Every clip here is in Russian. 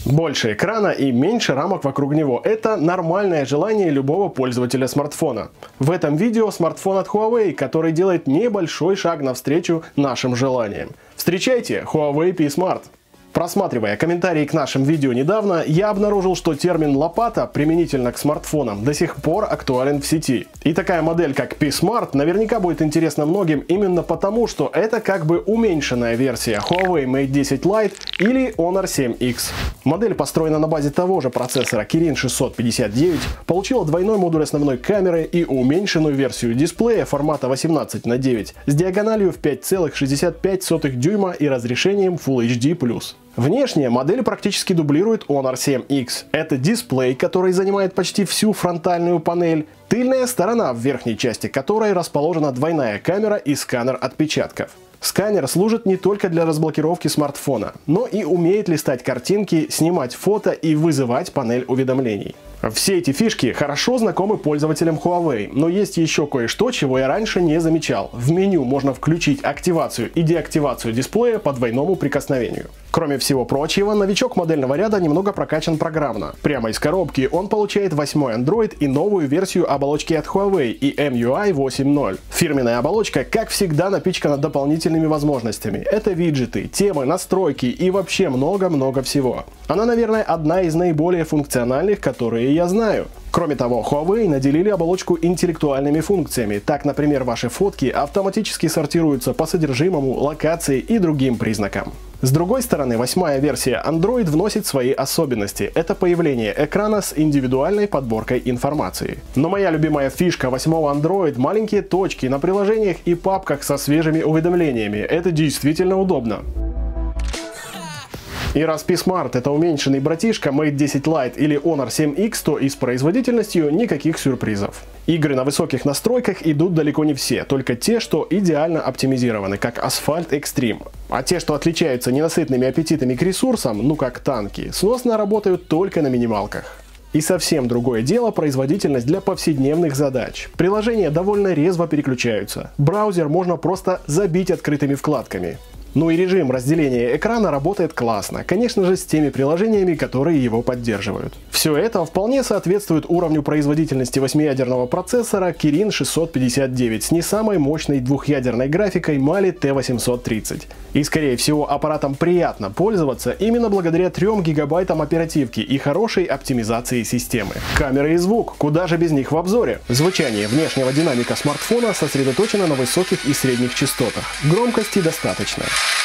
Больше экрана и меньше рамок вокруг него – это нормальное желание любого пользователя смартфона. В этом видео смартфон от Huawei, который делает небольшой шаг навстречу нашим желаниям. Встречайте Huawei P Smart. Просматривая комментарии к нашим видео недавно, я обнаружил, что термин «лопата» применительно к смартфонам до сих пор актуален в сети. И такая модель, как P Smart, наверняка будет интересна многим именно потому, что это как бы уменьшенная версия Huawei Mate 10 Lite или Honor 7X. Модель построена на базе того же процессора Kirin 659, получила двойной модуль основной камеры и уменьшенную версию дисплея формата 18:9 с диагональю в 5,65 дюйма и разрешением Full HD+. Внешне модель практически дублирует Honor 7X. Это дисплей, который занимает почти всю фронтальную панель, тыльная сторона, в верхней части которой расположена двойная камера и сканер отпечатков. Сканер служит не только для разблокировки смартфона, но и умеет листать картинки, снимать фото и вызывать панель уведомлений. Все эти фишки хорошо знакомы пользователям Huawei, но есть еще кое-что, чего я раньше не замечал. В меню можно включить активацию и деактивацию дисплея по двойному прикосновению. Кроме всего прочего, новичок модельного ряда немного прокачан программно. Прямо из коробки он получает 8-й Android и новую версию оболочки от Huawei и MIUI 8.0. Фирменная оболочка, как всегда, напичкана дополнительными возможностями. Это виджеты, темы, настройки и вообще много-много всего. Она, наверное, одна из наиболее функциональных, которые я знаю. Кроме того, Huawei наделили оболочку интеллектуальными функциями. Так, например, ваши фотки автоматически сортируются по содержимому, локации и другим признакам. С другой стороны, 8-я версия Android вносит свои особенности. Это появление экрана с индивидуальной подборкой информации. Но моя любимая фишка 8-го Android – маленькие точки на приложениях и папках со свежими уведомлениями. Это действительно удобно. И раз P Smart это уменьшенный братишка Mate 10 Lite или Honor 7X, то и с производительностью никаких сюрпризов. Игры на высоких настройках идут далеко не все, только те, что идеально оптимизированы, как Asphalt Extreme. А те, что отличаются ненасытными аппетитами к ресурсам, ну как танки, сносно работают только на минималках. И совсем другое дело производительность для повседневных задач. Приложения довольно резво переключаются. Браузер можно просто забить открытыми вкладками. Ну и режим разделения экрана работает классно, конечно же, с теми приложениями, которые его поддерживают. Все это вполне соответствует уровню производительности 8-ядерного процессора Kirin 659 с не самой мощной двухъядерной графикой Mali T830. И скорее всего аппаратом приятно пользоваться именно благодаря 3 гигабайтам оперативки и хорошей оптимизации системы. Камера и звук, куда же без них в обзоре? Звучание внешнего динамика смартфона сосредоточено на высоких и средних частотах. Громкости достаточно.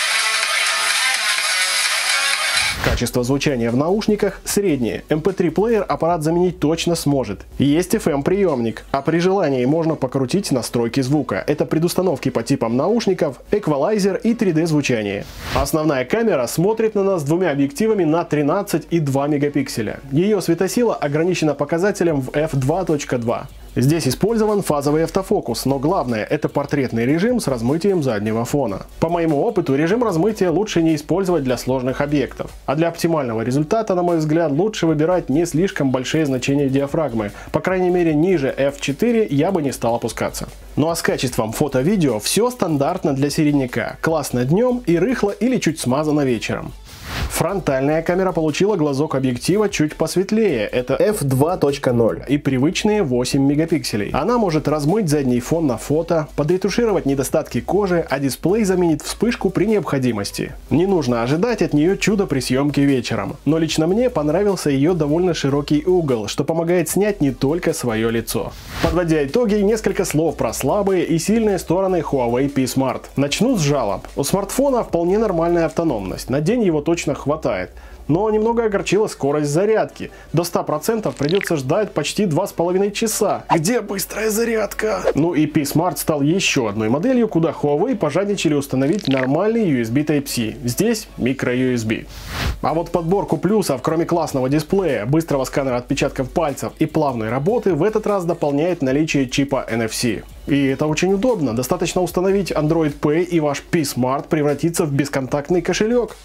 Качество звучания в наушниках среднее. MP3-плеер аппарат заменить точно сможет. Есть FM-приемник, а при желании можно покрутить настройки звука. Это предустановки по типам наушников, эквалайзер и 3D-звучание. Основная камера смотрит на нас двумя объективами на 13 и 2 мегапикселя. Ее светосила ограничена показателем в f2.2. Здесь использован фазовый автофокус, но главное – это портретный режим с размытием заднего фона. По моему опыту, режим размытия лучше не использовать для сложных объектов. А для оптимального результата, на мой взгляд, лучше выбирать не слишком большие значения диафрагмы. По крайней мере, ниже f4 я бы не стал опускаться. Ну а с качеством фото-видео все стандартно для середняка. Классно днем и рыхло или чуть смазано вечером. Фронтальная камера получила глазок объектива чуть посветлее, это f2.0 и привычные 8 мегапикселей. Она может размыть задний фон на фото, подретушировать недостатки кожи, а дисплей заменит вспышку при необходимости. Не нужно ожидать от нее чуда при съемке вечером, но лично мне понравился ее довольно широкий угол, что помогает снять не только свое лицо. Подводя итоги, несколько слов про слабые и сильные стороны Huawei P Smart. Начну с жалоб. У смартфона вполне нормальная автономность, на день его точно хватает. Но немного огорчила скорость зарядки. До 100% придется ждать почти 2,5 часа. Где быстрая зарядка? Ну и P Smart стал еще одной моделью, куда Huawei пожадничали установить нормальный USB Type-C. Здесь micro-USB. А вот подборку плюсов, кроме классного дисплея, быстрого сканера отпечатков пальцев и плавной работы, в этот раз дополняет наличие чипа NFC. И это очень удобно. Достаточно установить Android Pay, и ваш P Smart превратится в бесконтактный кошелек.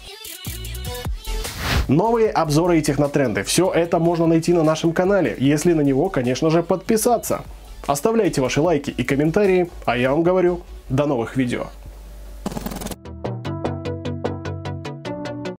Новые обзоры и технотренды. Все это можно найти на нашем канале, если на него, конечно же, подписаться. Оставляйте ваши лайки и комментарии, а я вам говорю, до новых видео.